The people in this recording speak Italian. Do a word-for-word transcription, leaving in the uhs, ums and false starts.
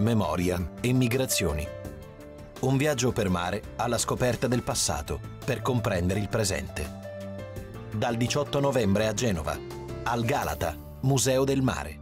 memoria e migrazioni. Un viaggio per mare alla scoperta del passato per comprendere il presente. Dal diciotto novembre a Genova, al Galata, Museo del Mare.